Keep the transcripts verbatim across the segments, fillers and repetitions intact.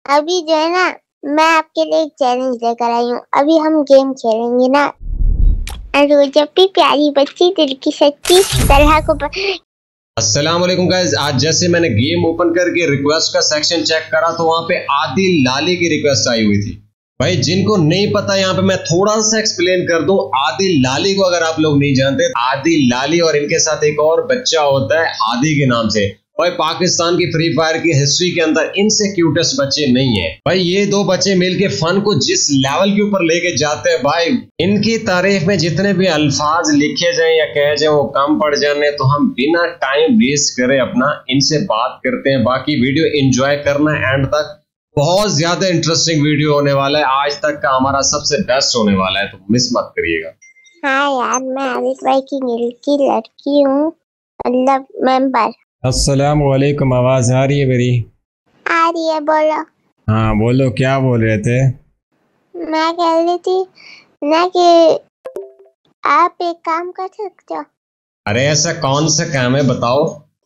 अभी जो है ना, मैं आपके लिए एक चैलेंज लेकर आई हूँ। अभी हम गेम खेलेंगे ना, और जब भी प्यारी बच्ची दिल की सच्ची तरह को प... अस्सलाम वालेकुम गाइस। आज जैसे मैंने गेम ओपन करके रिक्वेस्ट का सेक्शन चेक करा तो वहां पे आदिल लाली की रिक्वेस्ट आई हुई थी। भाई जिनको नहीं पता यहाँ पे मैं थोड़ा सा एक्सप्लेन कर दूं। आदिल लाली को अगर आप लोग नहीं जानते, आदिल लाली और इनके साथ एक और बच्चा होता है हादी के नाम से। भाई पाकिस्तान की फ्री फायर की हिस्ट्री के अंदर इनसे क्यूटेस्ट बच्चे नहीं है। भाई ये दो बच्चे मिलके फन को जिस लेवल के ऊपर लेके जाते हैं, भाई इनकी तारीफ में जितने भी अल्फाज लिखे जाएं या कहे जाएं वो कम पड़ जाने। तो हम बिना टाइम वेस्ट करे अपना इनसे बात करते हैं। बाकी वीडियो एंजॉय करना एंड तक, बहुत ज्यादा इंटरेस्टिंग वीडियो होने वाला है। आज तक का हमारा सबसे बेस्ट होने वाला है, तो मिस मत करिएगा। हाँ यार, मैं आदिल भाई की दिल की लड़की हूँ, मतलब मेंबर। अस्सलाम वालेकुम, आवाज आ रही है मेरी? आ रही है, बोलो। हाँ बोलो, क्या बोल रहे थे? मैं कह रही थी ना कि आप एक काम कर सकते हो। अरे ऐसा कौन सा काम है, बताओ।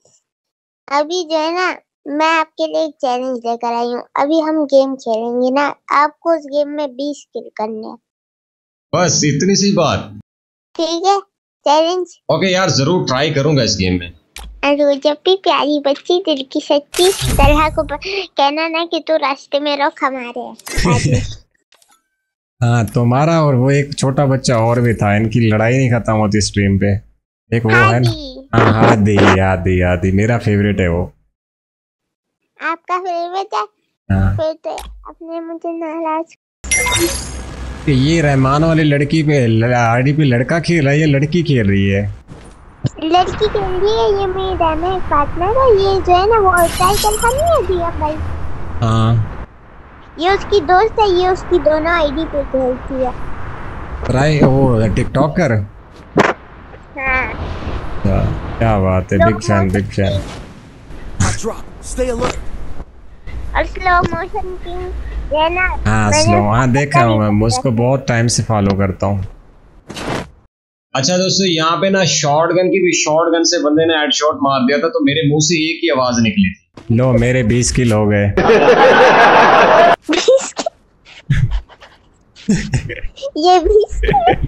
अभी जो है ना, मैं आपके लिए एक चैलेंज लेकर आई हूँ। अभी हम गेम खेलेंगे ना, आपको उस गेम में बीस किल करने हैं। बस इतनी सी बात? ठीक है, चैलेंज। ओके यार, जरूर ट्राई करूंगा इस गेम में। और जब भी प्यारी बच्ची दिल की सच्ची तरह को कहना ना कि तू रास्ते में रोक हमारे। हाँ तुम्हारा और वो एक छोटा बच्चा और भी था, इनकी लड़ाई नहीं खत्म होती स्ट्रीम पे। एक वो है ना, हाँ हादी हादी हादी, मेरा फेवरेट है वो। आपका फेवरेट है? हाँ। फिर तो आपने मुझे नाराज। ये रहमान वाली लड़की पे आईडी पे लड़का खेल रहा है, ये लड़की खेल रही है। लड़की खेल रही है, ये मेरी डायमंड पार्टनर है। ये जो है ना वो टाइटल का नहीं है दिया भाई। हाँ ये उसकी दोस्त है, ये उसकी दोनों आईडी पे खेलती है। ट्राई वो टिकटॉकर। हाँ क्या बात है, बिग फैन बिग फैन। और स्लो मोशन किंग है ना। हाँ स्लो, हाँ देखा हूँ मैं, उसको बहुत टाइम से फॉलो करता हूँ। अच्छा दोस्तों, यहाँ पे ना शॉर्ट गन की भी शॉर्ट गन से बंदे ने हेडशॉट मार दिया था, तो मेरे मुंह से एक ही आवाज निकली थी। लो मेरे बीस किल हो गए। ये बीस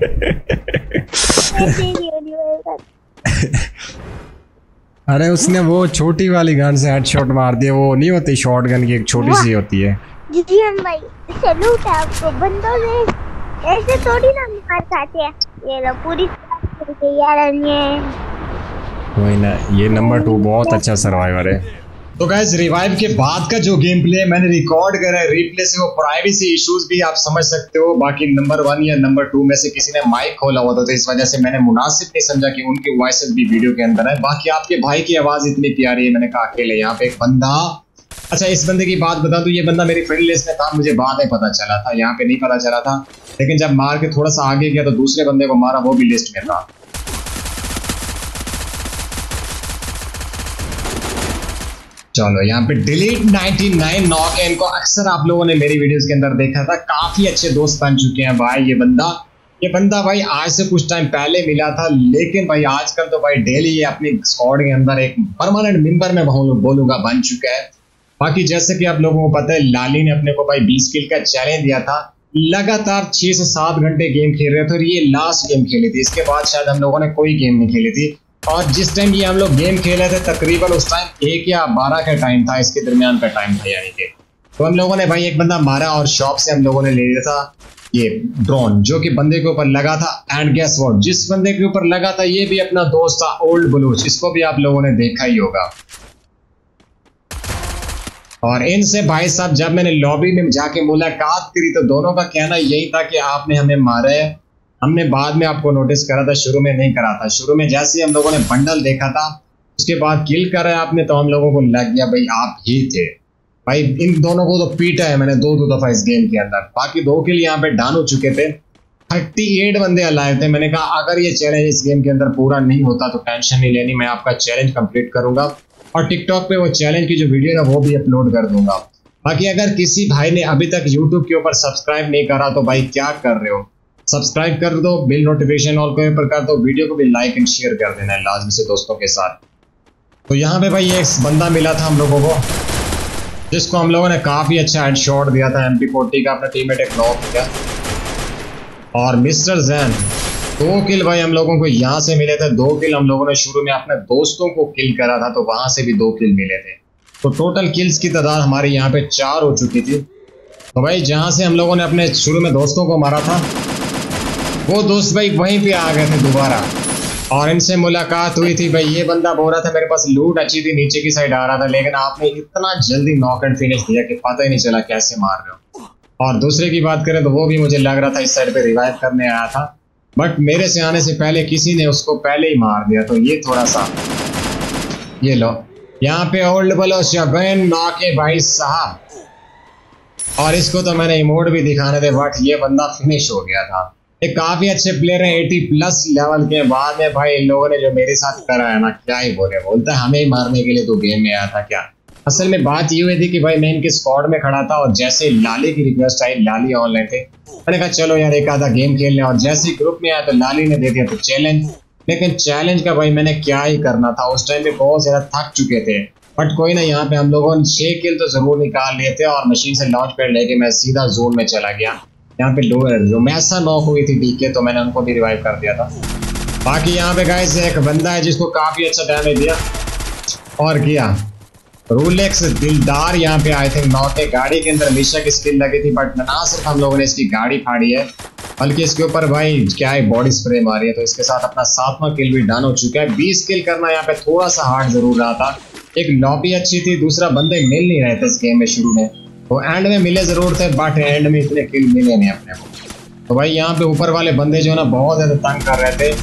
अरे उसने वो छोटी वाली गन से हेडशॉट मार दिया, वो नहीं होती शॉर्ट गन की, एक छोटी सी होती है। जी हम भाई, सैल्यूट है आपको। बंदों से ऐसे थोड़ी ना मार खाते हैं। ये लो पूरी तैयार है। वही ना, ये नंबर टू बहुत अच्छा सर्वाइवर है। तो गाइस, रिवाइव के बाद का जो गेम प्ले मैंने रिकॉर्ड करा है रिप्ले से, वो प्राइवेसी इश्यूज भी आप समझ सकते हो। बाकी नंबर वन या नंबर टू में से किसी ने माइक खोला हुआ था, तो इस वजह से मैंने मुनासिब नहीं समझा कि उनकी वॉइस भी वीडियो के अंदर है। बाकी आपके भाई की आवाज इतनी प्यारी है, मैंने कहा अकेले यहाँ पे एक बंदा। अच्छा, इस बंदे की बात बता दूं, ये बंदा मेरी फ्रेंड लिस्ट में था, मुझे बाद में पता चला था, यहाँ पे नहीं पता चला था। लेकिन जब मार के थोड़ा सा आगे गया तो दूसरे बंदे को मारा, वो भी लिस्ट में था। चलो यहाँ पे डिलीट निन्यानवे नॉक है। इनको अक्सर आप लोगों ने मेरी वीडियोस के अंदर देखा था, काफी अच्छे दोस्त बन चुके हैं भाई। ये बंदा ये बंदा भाई आज से कुछ टाइम पहले मिला था, लेकिन भाई आजकल तो भाई डेली ये अपनी स्क्वाड के अंदर एक परमानेंट मेंबर में बोलूंगा बन चुका है। बाकी जैसे कि आप लोगों को पता है, लाली ने अपने को भाई बीस किल का चैलेंज दिया था। लगातार छह से सात घंटे गेम खेल रहे थे और ये लास्ट गेम खेली थी। इसके बाद शायद हम लोगों ने कोई गेम नहीं खेली थी। और जिस टाइम ये हम लोग गेम खेले थे, तकरीबन उस टाइम एक या बारह का टाइम था, इसके दरमियान का टाइम था यानी कि। तो हम लोगों ने भाई एक बंदा मारा और शॉप से हम लोगों ने ले लिया था ये ड्रोन, जो कि बंदे के ऊपर लगा था। एंड गेस व्हाट, जिस बंदे के ऊपर लगा था ये भी अपना दोस्त था, ओल्ड बलूच। इसको भी आप लोगों ने देखा ही होगा। और इनसे भाई साहब जब मैंने लॉबी में जाके मुलाकात करी तो दोनों का कहना यही था कि आपने हमें मारा है। हमने बाद में आपको नोटिस करा था, शुरू में नहीं करा था। शुरू में जैसे ही हम लोगों ने बंडल देखा था, उसके बाद किल करा है आपने, तो हम लोगों को लग गया भाई आप ही थे। भाई इन दोनों को तो पीटा है मैंने दो दो दफा इस गेम के अंदर। बाकी दो किल यहाँ पे डान हो चुके थे। अड़तीस बंदे अलाइव थे। मैंने कहा अगर ये चैलेंज इस गेम के अंदर पूरा नहीं होता तो टेंशन नहीं लेनी, मैं आपका चैलेंज कंप्लीट करूंगा और टिकटॉक पे वो चैलेंज की जो वीडियो है वो भी अपलोड कर दूंगा। बाकी अगर किसी भाई ने अभी तक यूट्यूब के ऊपर सब्सक्राइब नहीं करा तो भाई क्या कर रहे हो, सब्सक्राइब कर दो, बिल नोटिफिकेशन ऑल के ऊपर कर दो, वीडियो को भी लाइक एंड शेयर कर देना है लाजमी से दोस्तों के साथ। तो यहाँ पे भाई एक बंदा मिला था हम लोगों को, जिसको हम लोगों ने काफी अच्छा हेडशॉट दिया था। एम पी फोर्टी का अपना टीममेट एक नॉक किया। और मिस्टर जैन दो किल भाई हम लोगों को यहाँ से मिले थे। दो किल हम लोगों ने शुरू में अपने दोस्तों को किल करा था, तो वहां से भी दो किल मिले थे। तो टोटल किल्स की तादाद हमारी यहाँ पे चार हो चुकी थी। तो भाई जहाँ से हम लोगों ने अपने शुरू में दोस्तों को मारा था, वो दोस्त भाई वहीं पे आ गए थे दोबारा और इनसे मुलाकात हुई थी। भाई ये बंदा बोल रहा था मेरे पास लूट अच्छी थी, नीचे की साइड आ रहा था, लेकिन आपने इतना जल्दी नॉक एंड फिनिश दिया कि पता ही नहीं चला कैसे मार रहे हो। और दूसरे की बात करें तो वो भी मुझे लग रहा था इस साइड पे रिवाइव करने आया था, बट मेरे से आने से पहले किसी ने उसको पहले ही मार दिया। तो ये थोड़ा सा, ये लो यहाँ पे ओल्ड बलो शबैन नॉके भाई साहब, और इसको तो मैंने इमोट भी दिखाने थे, बट ये बंदा फिनिश हो गया था। एक काफी अच्छे प्लेयर हैं, अस्सी प्लस लेवल के। बाद में भाई इन लोगों ने जो मेरे साथ करा है ना, क्या ही बोले, बोलता है हमें ही मारने के लिए तो गेम में आया था क्या। असल में बात ये हुई थी कि भाई मैं इनके स्क्वाड में खड़ा था और जैसे लाली की रिक्वेस्ट आई, लाली ऑनलाइन थे, मैंने कहा चलो यार एक आधा गेम खेल लें। और जैसे ग्रुप में आया तो लाली ने दे दिया तो चैलेंज। लेकिन चैलेंज का भाई मैंने क्या ही करना था, उस टाइम पे बहुत ज्यादा थक चुके थे। बट कोई ना, यहाँ पे हम लोगों ने छह किल तो जरूर निकाल लिए थे और मशीन से लॉन्च पैड लेके मैं सीधा जोन में चला गया। यहाँ पे जो मैसा नॉक हुई थी डीके, तो मैंने उनको भी रिवाइव कर दिया था। बाकी यहाँ पे गाइस एक बंदा है जिसको काफी अच्छा डैमेज दिया और किया। रूलेक्स दिलदार यहाँ पे आई थिंक नॉक है। गाड़ी के अंदर मिशा की स्किल लगी थी, बट ना सिर्फ हम लोगों ने इसकी गाड़ी फाड़ी है, बल्कि इसके ऊपर भाई क्या है बॉडी स्प्रे मारी है। तो इसके साथ अपना सातवां किल भी डन हो चुका है। बीस किल करना यहाँ पे थोड़ा सा हार्ड जरूर रहा था। एक लॉबी अच्छी थी, दूसरा बंदे मिल नहीं रहे थे इस गेम में शुरू में, तो एंड में मिले जरूर थे, बट एंड में इतने किल मिले नहीं अपने को। तो भाई यहाँ पे ऊपर वाले बंदे जो है ना बहुत ज्यादा तंग कर रहे थे।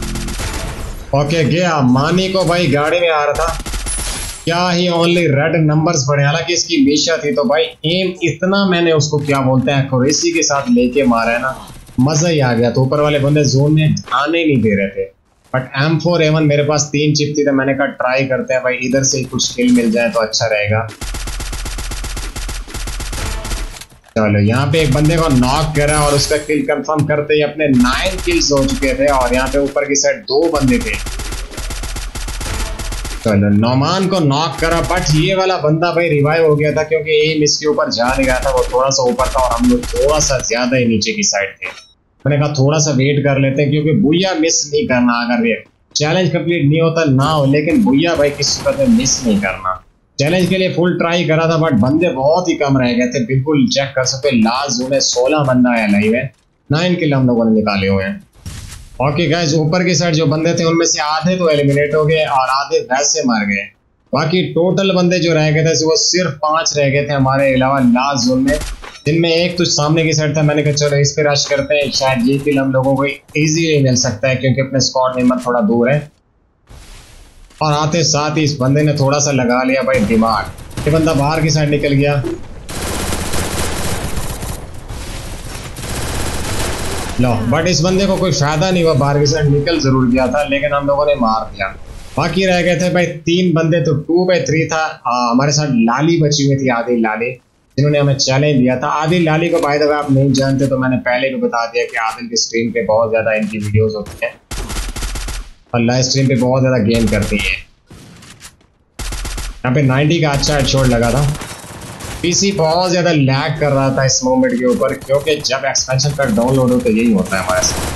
ओके गया मानी को भाई गाड़ी में आ रहा था, क्या ही ओनली रेड नंबर्स पड़े। हालांकि इसकी मीशा थी, तो भाई एम इतना मैंने उसको क्या बोलते हैं एक्यूरेसी के साथ लेके मारा है ना, मजा ही आ गया। तो ऊपर वाले बंदे जोन में आने ही नहीं दे रहे थे, बट एम फोर एवन मेरे पास तीन चिप थी, तो मैंने कहा ट्राई करते हैं भाई, इधर से ही कुछ किल मिल जाए तो अच्छा रहेगा। चलो यहाँ पे एक बंदे को नॉक करा और उसका किल कंफर्म करते ही अपने नाइन किल्स हो चुके थे। और यहाँ पे ऊपर की साइड दो बंदे थे। चलो नौमान को नॉक करा, बट ये वाला बंदा भाई रिवाइव हो गया था क्योंकि एम इसके ऊपर जा नहीं रहा था, वो थोड़ा सा ऊपर था और हम लोग थोड़ा सा ज्यादा ही नीचे की साइड थे। मैंने कहा थोड़ा सा वेट कर लेते हैं, क्योंकि बुया मिस नहीं करना। अगर ये चैलेंज कंप्लीट नहीं होता ना हो, लेकिन बुया भाई किसी सूरत में मिस नहीं करना। चैलेंज के लिए फुल ट्राई करा था, बट बंदे बहुत ही कम रह गए थे। बिल्कुल चेक कर सकते, लास्ट जोन में सोलह बंदा है लाइव है, नाइन किल हम लोगों ने निकाले हुए हैं। ओके गाइस, ऊपर की साइड जो बंदे थे उनमें से आधे तो एलिमिनेट हो गए और आधे वैसे मर गए। बाकी टोटल बंदे जो रह गए थे वो सिर्फ पांच रह गए थे हमारे अलावा लास्ट जोन में, जिनमें एक तो सामने की साइड था। मैंने कहा चलो इस पे रश करते हैं, शायद ये किल हम लोगों को इजीली मिल सकता है क्योंकि अपने स्क्वाड मेंबर थोड़ा दूर है। और आते साथ ही इस बंदे ने थोड़ा सा लगा लिया भाई दिमाग, ये बंदा बाहर की साइड निकल गया। लो, बट इस बंदे को कोई फायदा नहीं हुआ, बाहर की साइड निकल जरूर गया था, लेकिन हम लोगों ने मार दिया। बाकी रह गए थे भाई तीन बंदे, तो टू बाई थ्री था। आ, हमारे साथ लाली बची हुई थी, आदि लाली, जिन्होंने हमें चैलेंज दिया था। आदिल लाली को बाय द वे आप नहीं जानते तो मैंने पहले भी बता दिया कि आदिल की स्ट्रीम पे बहुत ज़्यादा इनकी वीडियोस होती हैं और लाइव स्ट्रीम पे बहुत ज़्यादा गेम करती है। यहाँ पे नाइन्टी का अच्छा हेडशॉट लगा था। पीसी बहुत ज़्यादा लैग कर रहा था इस मोमेंट के ऊपर, क्योंकि जब एक्सपेंशन पैक डाउनलोड हो तो यही होता है हमारे साथ।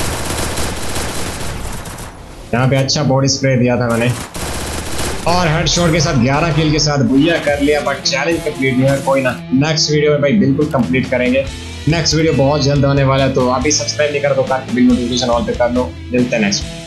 यहाँ पे अच्छा बॉडी स्प्रे दिया था मैंने और हेडशॉट के साथ ग्यारह किल के साथ बुया कर लिया, बट चैलेंज कंप्लीट नहीं है। कोई ना, नेक्स्ट वीडियो में भाई बिल्कुल कंप्लीट करेंगे। नेक्स्ट वीडियो बहुत जल्द होने वाला है, तो अभी सब्सक्राइब नहीं कर तो बिल नोटिफिकेशन ऑल पे कर लो। मिलते हैं नेक्स्ट।